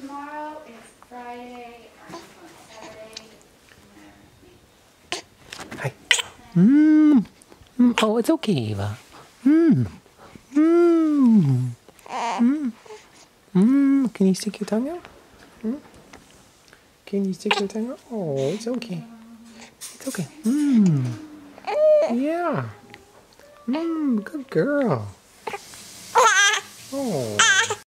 Tomorrow is Friday. Saturday. Hi. Mm. Oh, it's okay, Eva. Mm. Mm. Mm. Mm. Can you stick your tongue out? Mm. Can you stick your tongue out? Oh, it's okay. It's okay. Mm. Yeah. Good girl. Oh.